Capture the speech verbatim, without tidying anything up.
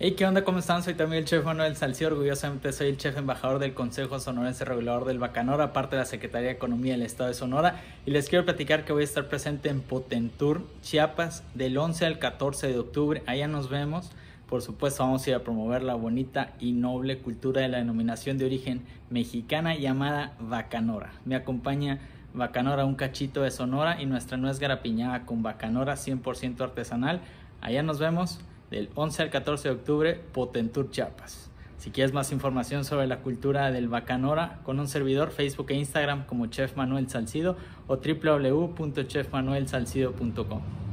Hey, ¿qué onda? ¿Cómo están? Soy también el chef Manuel Salcido, orgullosamente soy el chef embajador del Consejo Sonorense Regulador del Bacanora, parte de la Secretaría de Economía del Estado de Sonora, y les quiero platicar que voy a estar presente en Potentur, Chiapas, del once al catorce de octubre. Allá nos vemos. Por supuesto, vamos a ir a promover la bonita y noble cultura de la denominación de origen mexicana llamada Bacanora. Me acompaña Bacanora, un cachito de Sonora, y nuestra nuez garapiñada con Bacanora cien por ciento artesanal. Allá nos vemos del once al catorce de octubre, Potentur, Chiapas. Si quieres más información sobre la cultura del Bacanora, con un servidor, Facebook e Instagram como Chef Manuel Salcido o w w w punto chef manuel salcido punto com.